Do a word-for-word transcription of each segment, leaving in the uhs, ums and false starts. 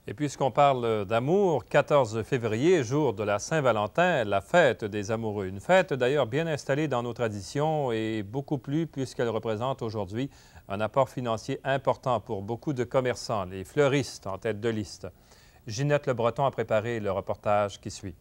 Et puisqu'on parle d'amour, quatorze février, jour de la Saint-Valentin, la fête des amoureux. Une fête d'ailleurs bien installée dans nos traditions et beaucoup plus puisqu'elle représente aujourd'hui un apport financier important pour beaucoup de commerçants, les fleuristes en tête de liste. Ginette Le Breton a préparé le reportage qui suit.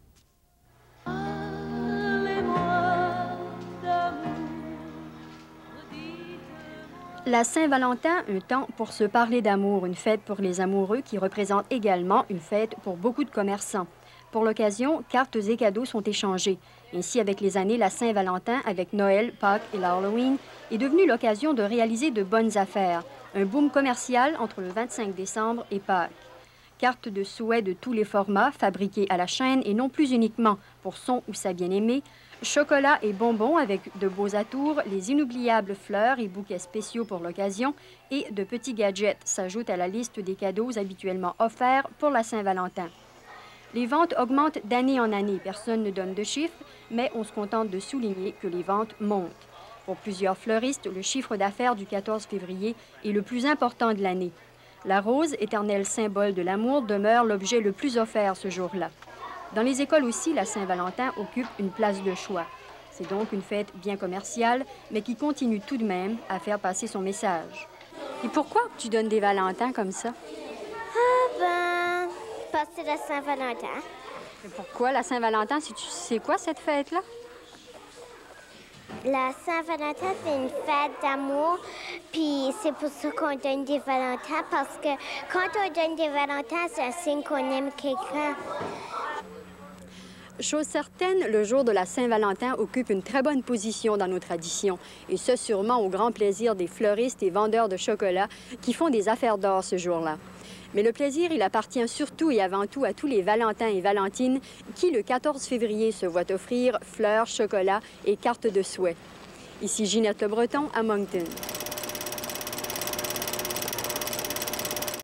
La Saint-Valentin, un temps pour se parler d'amour, une fête pour les amoureux qui représente également une fête pour beaucoup de commerçants. Pour l'occasion, cartes et cadeaux sont échangés. Ainsi, avec les années, la Saint-Valentin, avec Noël, Pâques et l'Halloween, est devenue l'occasion de réaliser de bonnes affaires. Un boom commercial entre le vingt-cinq décembre et Pâques. Cartes de souhait de tous les formats, fabriquées à la chaîne et non plus uniquement pour son ou sa bien-aimée, chocolat et bonbons avec de beaux atours, les inoubliables fleurs et bouquets spéciaux pour l'occasion et de petits gadgets s'ajoutent à la liste des cadeaux habituellement offerts pour la Saint-Valentin. Les ventes augmentent d'année en année. Personne ne donne de chiffres, mais on se contente de souligner que les ventes montent. Pour plusieurs fleuristes, le chiffre d'affaires du quatorze février est le plus important de l'année. La rose, éternel symbole de l'amour, demeure l'objet le plus offert ce jour-là. Dans les écoles aussi, la Saint-Valentin occupe une place de choix. C'est donc une fête bien commerciale, mais qui continue tout de même à faire passer son message. Et pourquoi tu donnes des Valentins comme ça? Ah ben, parce que c'est la Saint-Valentin. Et pourquoi la Saint-Valentin? C'est quoi cette fête-là? La Saint-Valentin, c'est une fête d'amour, puis c'est pour ça qu'on donne des Valentins, parce que quand on donne des Valentins, c'est un signe qu'on aime quelqu'un. Chose certaine, le jour de la Saint-Valentin occupe une très bonne position dans nos traditions, et ce sûrement au grand plaisir des fleuristes et vendeurs de chocolat qui font des affaires d'or ce jour-là. Mais le plaisir, il appartient surtout et avant tout à tous les Valentins et Valentines qui, le quatorze février, se voient offrir fleurs, chocolat et cartes de souhait. Ici Ginette Le Breton à Moncton.